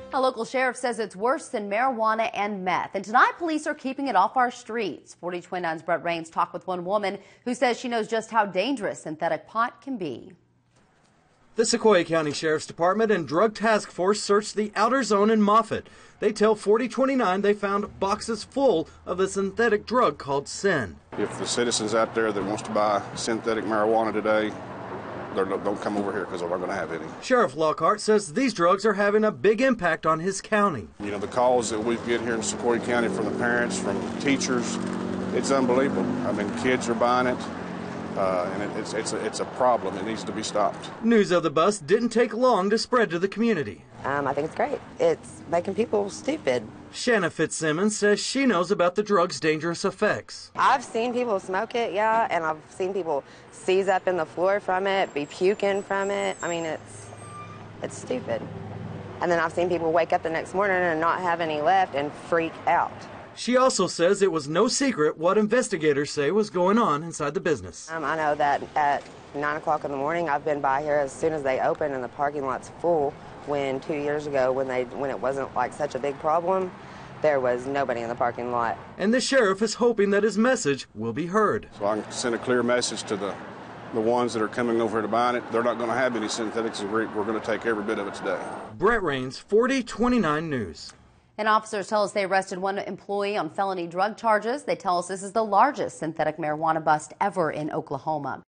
A local sheriff says it's worse than marijuana and meth. And tonight, police are keeping it off our streets. 4029's Brett Rains talked with one woman who says she knows just how dangerous synthetic pot can be. The Sequoyah County Sheriff's Department and Drug Task Force searched the outer zone in Moffett. They tell 4029 they found boxes full of a synthetic drug called Sin. If the citizens out there that wants to buy synthetic marijuana today, don't come over here because they're not going to have any. Sheriff Lockhart says these drugs are having a big impact on his county. You know, the calls that we get here in Sequoyah County from the parents, from teachers, it's unbelievable. I mean, kids are buying it, and it's a problem. It needs to be stopped. News of the bust didn't take long to spread to the community. I think it's great. It's making people stupid. Shanna Fitzsimmons says she knows about the drug's dangerous effects. I've seen people smoke it, yeah, and I've seen people seize up in the floor from it, be puking from it. I mean, it's stupid. And then I've seen people wake up the next morning and not have any left and freak out. She also says it was no secret what investigators say was going on inside the business. I know that at 9 o'clock in the morning, I've been by here as soon as they open and the parking lot's full. When 2 years ago, when it wasn't like such a big problem, there was nobody in the parking lot. And the sheriff is hoping that his message will be heard. So I can send a clear message to the ones that are coming over to buy it. They're not going to have any synthetics. We're going to take every bit of it today. Brett Rains, 4029 News. And officers tell us they arrested one employee on felony drug charges. They tell us this is the largest synthetic marijuana bust ever in Oklahoma.